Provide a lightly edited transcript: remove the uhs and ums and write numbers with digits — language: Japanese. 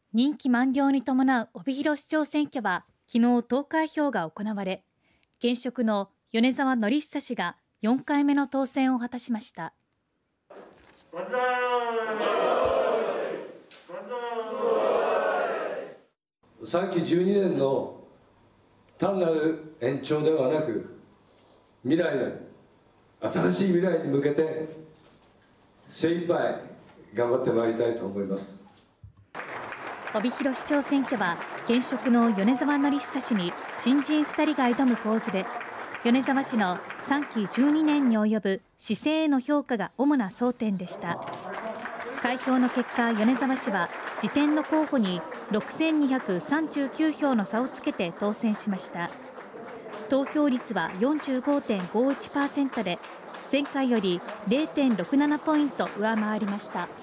任期満了に伴う帯広市長選挙は昨日投開票が行われ、現職の米沢典久氏が4回目の当選を果たしました。 3期12年の単なる延長ではなく、新しい未来に向けて精一杯頑張ってまいりたいと思います。 帯広市長選挙は現職の米沢典久氏に新人2人が挑む構図で、米沢氏の3期12年に及ぶ市政への評価が主な争点でした。開票の結果、米沢氏は次点の候補に6239票の差をつけて当選しました。投票率は 45.51% で前回より 0.67 ポイント上回りました。